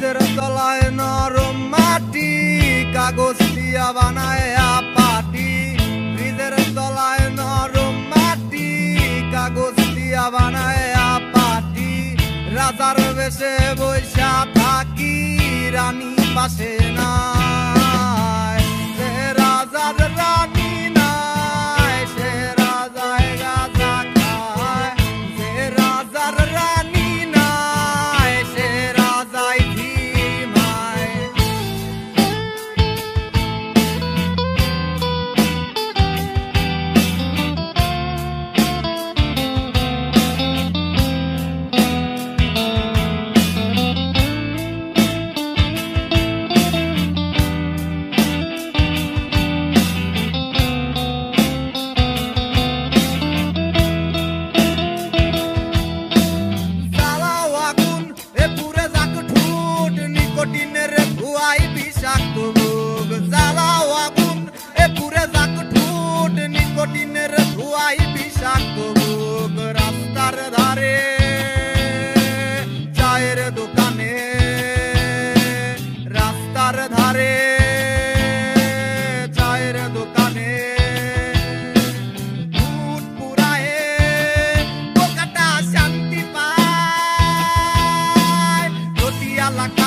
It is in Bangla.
ব্রিজের তলায় নরম মাটি, কাগজ দিয়া বানায় পাটি। ব্রিজের তলায় নরম মাটি, কাগজ দিয়া বানায় পাটি। রাজার বেশে বৈশা থাকি, রানী পাশে নাই। সে রাজার রানী নাই, সে রাজায় গাঁজা খায়। সে রাজার রানী নাই, সে রাজায় ধিমায়। নিকোটিনের ধোঁয়ায় বিষাক্ত রোগ। জ্বালাও আগুন এ পুরে যাক ঠোঁট, নিকোটিনের ধোঁয়ায় বিষাক্ত রোগ। রাস্তার ধারে চায়ের দোকানে, রাস্তার ধারে চায়ের দোকানে দুধ পুরায়ে পোকাটা শান্তি পায়। রতিয়া